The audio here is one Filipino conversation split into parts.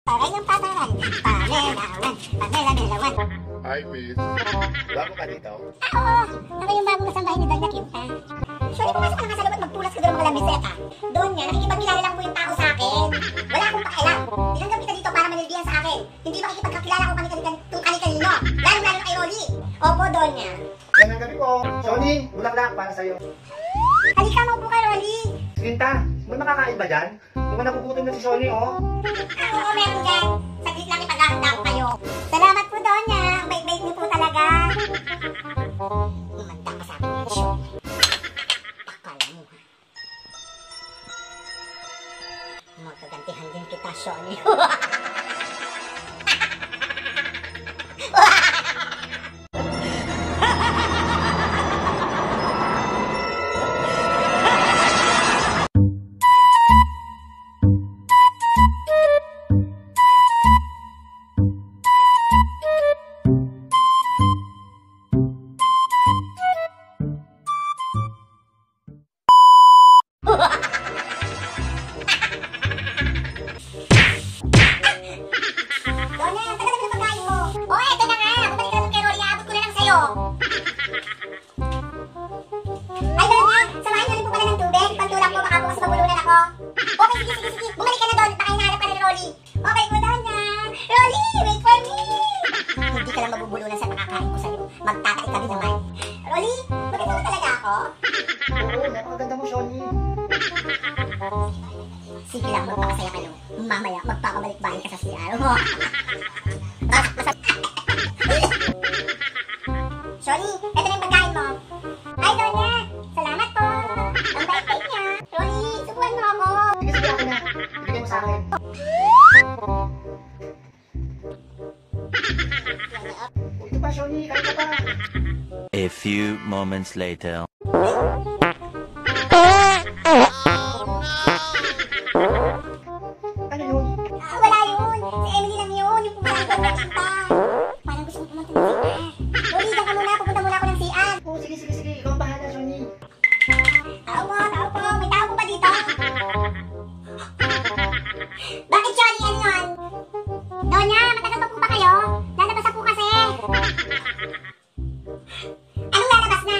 Paray ng pataran, pamelawan, pamela-melawan. Hi, miss. Bago ka dito? Oo, ako yung bagong kasambahay ni Doña Quinta. Sorry, pumasok ka na nga sa loob at magpulas ka doon mga lambiseta. Doña, nakikipagkilala lang po yung tao sa akin. Wala akong pakialam. Tinanggap kita dito para manilbihan sa akin. Hindi makikipagkakilala ko kung kani-kanino. Lalo-lalo kay Rolly. Opo, Doña. Yan ang gabi po. Shoni, bulaklak para sa'yo. Halika mo po kay Rolly. Quinta, may makakain ba dyan? Kung nagugutom na si Shoni, oh. Oo, meron dyan. Saglit lang ipag-ahanda ko kayo. Salamat po, Doña. Ang bait-bait niyo po talaga. Umanda ka sa akin yung show. Akala mo, ha? Magkagantihan din kita, Shoni. Doña, ang tagal na pagkain mo. Oh, eto na nga. Bumalik ka na kay Rolly. Abot ko na lang sa'yo. Ay, Doña, samahan niyo rin po pala ng tubig. Pantulak po, baka po kasi mabulunan ako. Okay, sige. Bumalik ka na doon. Baka hinahanap ka na ni Rolly. Okay po, Doña. Rolly, wait for me. Hindi ka lang mabubulunan sa pakakain ko sa'yo. Magtatay ka din naman. Rolly, maganda mo talaga ako? Oo, napakaganda mo, Shoni. Sige lang, magpakasaya ka lang. Mamaya, magpakabalik-balik ka sa CR mo. Shoni, eto na yung pagkain mo. Ay, Doña, salamat po. Ang bait-bait niya. Rolly, subuhan mo ako. Sige, ako na. Ibigay mo sa akin. Ito pa, Shoni. Kain ka pa. A few moments later. Ano yun? Wala yun. Si Emily lang yun. Yung pumunta ko ng kita. Parang gusto mo pumunta ng CR. Rolly, diyan ka muna. Pupunta muna ako ng CR. Oo, sige. Ikaw ang bahala, Shoni. Tao po. May tao po ba dito? Bakit, Shoni? Ano yun? Doña, matagal pa po ba kayo? Lalabas na po kasi. Anong lalabas na?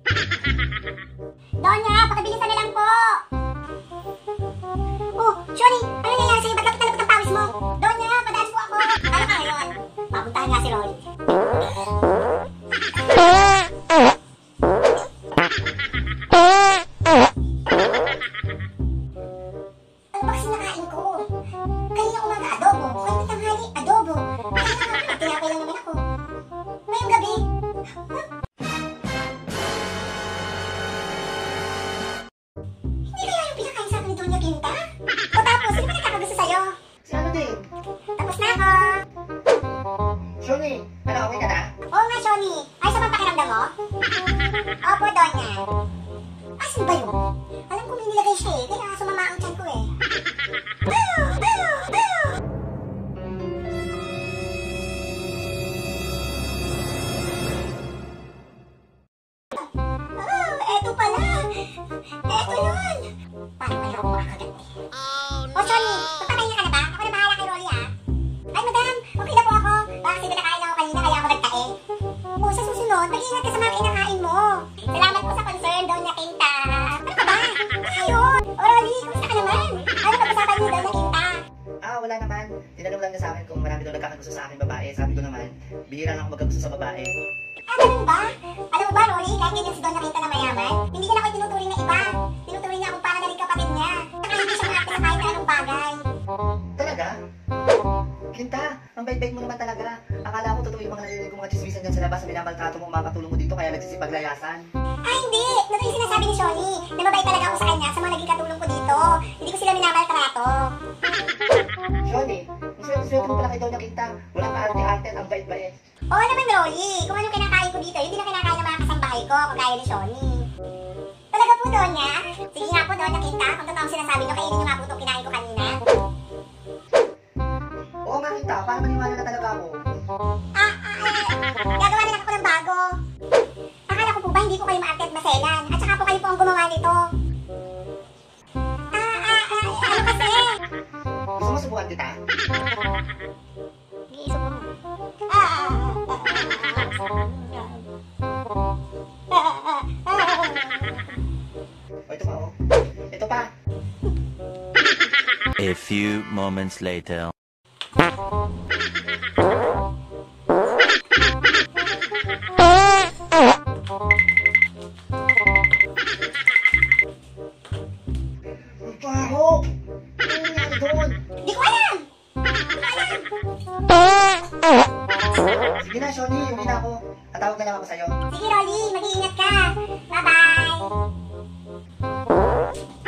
Doña, pakibilisan na lang po. Oh, Shoni, ano nangyayari sa'yo? Ba't lapit ang pawis mo? Doña, padaan po ako. Ano ka ngayon? Papuntahan nga si Rolly. Ano ba kasi nakain ko? Kanina umaga adobo, kanina tanghali adobo. Kanina nga tinapay lang naman ako. Ngayong gabi, hindi kaya yung pinakain sa akin ni Doña Quinta? O tapos, sino ba nagkakagusto sa'yo? Si ano din? Tapos na ako. Shoni, ano, okay ka na? Oo nga, Shoni. Ayos naman pakiramdam mo? Opo, Doña. Asan ba yun? Alam ko may nilagay siya eh. Kaya sumama ang tiyan ko eh. Eto pala. Eto yun. Parang mayroon ko makakaganti. O, Shoni, magpapahinga ka na ba? Ako na bahala kay Rolly, ah. Ay, madam, okay na po ako. Baka kasi pinakain ako kanina, kaya ako nagtae. O, sa susunod, mag-iingat ka sa mga kinakain mo. Salamat po sa concern, Doña Quinta. Ano ka ba? Ayun. O, Rolly, kumusta ka naman? Ano pag-usapan niyo, Doña Quinta? Wala naman. Tinanong lang niya sa akin kung marami daw nagkakagusto sa akin babae. Sabi ko naman, bihira lang ako magkagusto sa babae. Ganun ba? Alam mo ba, Rolly, kahit ganyan si Doña Quinta na mayaman, hindi niya na ako tinuturing na iba. Tinuturing niya akong para na rin kapatid niya. Saka hindi siya maakit sa kahit na anong bagay. Talaga? Quinta, ang bait-bait mo naman talaga. Akala ko totoo yung mga narinig kong mga chismisan dyan sa labas na binabaltrato mo, mga katulong mo dito, kaya nagsisipaglayasan. Hindi! Totoo yung sinasabi ni Shoni, na mabait talaga ako sa kanya sa mga naging katulong ko dito. Hindi ko sila minamaltrato. Shoni, ang swerte mo pala kay Doña Quinta. Walang kaarte-arte at ang bait-bait. Oo naman, Rolly. Kung anong kinakain ko dito, yun din ang kinakain ng mga kasambahay ko, kagaya ni Shoni. Talaga po, Doña? Sige nga po, Doña Quinta, kung totoo ang sinasabi nyo, kainin nyo nga po itong kinain ko kanina. Oo nga, Quinta, para maniwala na talaga ako. Gagawa na lang ako ng bago. Akala ko po ba hindi ko kayo maarte at maselan? At saka po kayo po ang gumawa nito. Ano kasi? Gusto mo subukan kita? A few moments later. Ang baho! Ano nangyari doon? Di ko alam! Di ko alam! Sige na, Shoni, uwi na ako. Tatawag na lang ako sa'yo. Sige, Rolly, mag-iingat ka. Bye-bye!